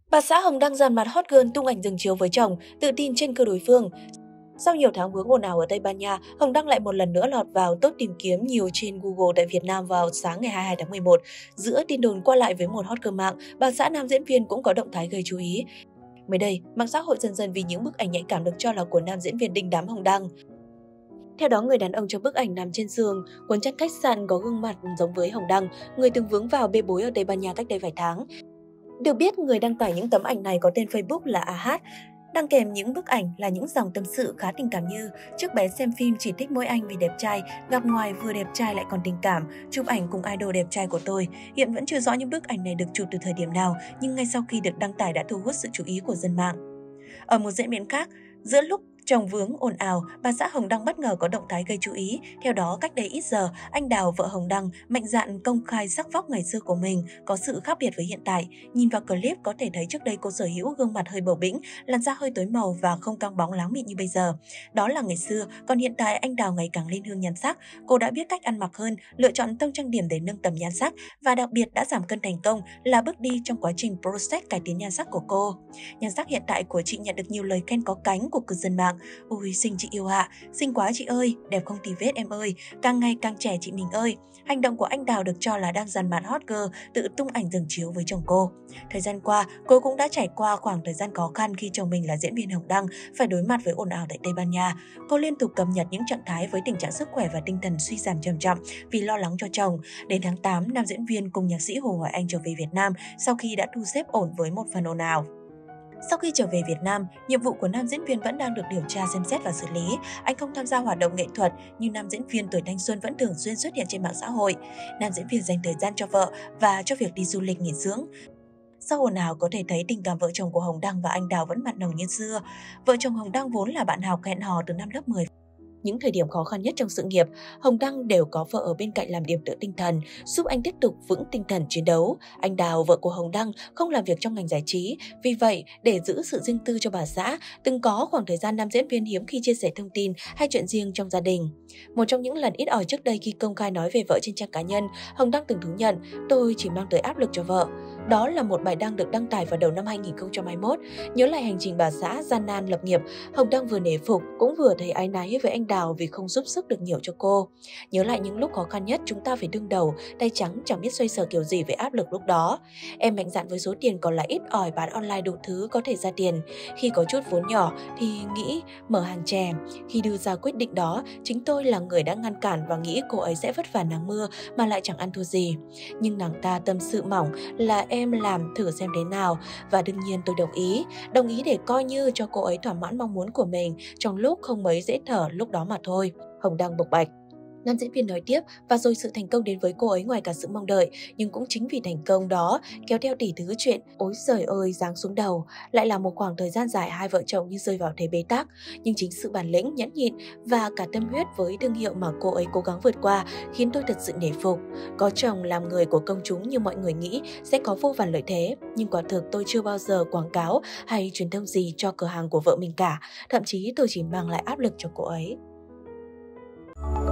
Bà xã Hồng Đăng dàn mặt hot girl tung ảnh giường chiếu với chồng, tự tin trên cơ đối phương. Sau nhiều tháng vướng ồn ào ở Tây Ban Nha, Hồng Đăng lại một lần nữa lọt vào top tìm kiếm nhiều trên Google tại Việt Nam vào sáng ngày 22 tháng 11. Giữa tin đồn qua lại với một hot girl mạng, bà xã nam diễn viên cũng có động thái gây chú ý. Mới đây, mạng xã hội dần dần vì những bức ảnh nhạy cảm được cho là của nam diễn viên đình đám Hồng Đăng. Theo đó, người đàn ông trong bức ảnh nằm trên giường, quần chăn khách sạn có gương mặt giống với Hồng Đăng, người từng vướng vào bê bối ở Tây Ban Nha cách đây vài tháng. Được biết, người đăng tải những tấm ảnh này có tên Facebook là AH. Đăng kèm những bức ảnh là những dòng tâm sự khá tình cảm như: trước bé xem phim chỉ thích mỗi anh vì đẹp trai, gặp ngoài vừa đẹp trai lại còn tình cảm, chụp ảnh cùng idol đẹp trai của tôi. Hiện vẫn chưa rõ những bức ảnh này được chụp từ thời điểm nào, nhưng ngay sau khi được đăng tải đã thu hút sự chú ý của dân mạng. Ở một diễn biến khác, giữa lúc chồng vướng ồn ào, bà xã Hồng Đăng bất ngờ có động thái gây chú ý. Theo đó, cách đây ít giờ, anh Đào, vợ Hồng Đăng, mạnh dạn công khai sắc vóc ngày xưa của mình có sự khác biệt với hiện tại. Nhìn vào clip có thể thấy trước đây cô sở hữu gương mặt hơi bầu bĩnh, làn da hơi tối màu và không căng bóng láng mịn như bây giờ. Đó là ngày xưa, còn hiện tại anh Đào ngày càng lên hương nhan sắc. Cô đã biết cách ăn mặc hơn, lựa chọn tông trang điểm để nâng tầm nhan sắc và đặc biệt đã giảm cân thành công, là bước đi trong quá trình process cải tiến nhan sắc của cô. Nhan sắc hiện tại của chị nhận được nhiều lời khen có cánh của cư dân mạng. Ôi xinh chị yêu ạ, xinh quá chị ơi, đẹp không tì vết em ơi, càng ngày càng trẻ chị mình ơi. Hành động của anh Đào được cho là đang dằn mặt hot girl tự tung ảnh giường chiếu với chồng cô. Thời gian qua, cô cũng đã trải qua khoảng thời gian khó khăn khi chồng mình là diễn viên Hồng Đăng phải đối mặt với ồn ào tại Tây Ban Nha. Cô liên tục cập nhật những trạng thái với tình trạng sức khỏe và tinh thần suy giảm trầm trọng vì lo lắng cho chồng. Đến tháng 8, nam diễn viên cùng nhạc sĩ Hồ Hoài Anh trở về Việt Nam sau khi đã thu xếp ổn với một phần ồn ào. Sau khi trở về Việt Nam, nhiệm vụ của nam diễn viên vẫn đang được điều tra, xem xét và xử lý. Anh không tham gia hoạt động nghệ thuật, nhưng nam diễn viên tuổi thanh xuân vẫn thường xuyên xuất hiện trên mạng xã hội. Nam diễn viên dành thời gian cho vợ và cho việc đi du lịch nghỉ dưỡng. Sau ồn ào có thể thấy tình cảm vợ chồng của Hồng Đăng và anh Đào vẫn mặn nồng như xưa. Vợ chồng Hồng Đăng vốn là bạn học hẹn hò từ năm lớp 10. Những thời điểm khó khăn nhất trong sự nghiệp, Hồng Đăng đều có vợ ở bên cạnh làm điểm tựa tinh thần, giúp anh tiếp tục vững tinh thần chiến đấu. Anh Đào, vợ của Hồng Đăng, không làm việc trong ngành giải trí. Vì vậy, để giữ sự riêng tư cho bà xã, từng có khoảng thời gian nam diễn viên hiếm khi chia sẻ thông tin hay chuyện riêng trong gia đình. Một trong những lần ít ỏi trước đây khi công khai nói về vợ trên trang cá nhân, Hồng Đăng từng thú nhận: tôi chỉ mang tới áp lực cho vợ. Đó là một bài đăng được đăng tải vào đầu năm 2021. Nhớ lại hành trình bà xã gian nan lập nghiệp, Hồng Đăng vừa nể phục cũng vừa thấy áy náy với anh Đào vì không giúp sức được nhiều cho cô. Nhớ lại những lúc khó khăn nhất, chúng ta phải đương đầu, tay trắng chẳng biết xoay sở kiểu gì với áp lực lúc đó. Em mạnh dạn với số tiền còn là ít ỏi, bán online đủ thứ có thể ra tiền. Khi có chút vốn nhỏ thì nghĩ mở hàng chè. Khi đưa ra quyết định đó, chính tôi là người đã ngăn cản và nghĩ cô ấy sẽ vất vả nắng mưa mà lại chẳng ăn thua gì. Nhưng nàng ta tâm sự mỏng là em làm thử xem thế nào, và đương nhiên tôi đồng ý để coi như cho cô ấy thỏa mãn mong muốn của mình trong lúc không mấy dễ thở lúc đó mà thôi. Hồng Đăng bộc bạch. Nam diễn viên nói tiếp, và rồi sự thành công đến với cô ấy ngoài cả sự mong đợi, nhưng cũng chính vì thành công đó kéo theo tỷ thứ chuyện ối giời ơi giáng xuống đầu. Lại là một khoảng thời gian dài hai vợ chồng như rơi vào thế bế tắc, nhưng chính sự bản lĩnh, nhẫn nhịn và cả tâm huyết với thương hiệu mà cô ấy cố gắng vượt qua khiến tôi thật sự nể phục. Có chồng làm người của công chúng như mọi người nghĩ sẽ có vô vàn lợi thế, nhưng quả thực tôi chưa bao giờ quảng cáo hay truyền thông gì cho cửa hàng của vợ mình cả, thậm chí tôi chỉ mang lại áp lực cho cô ấy.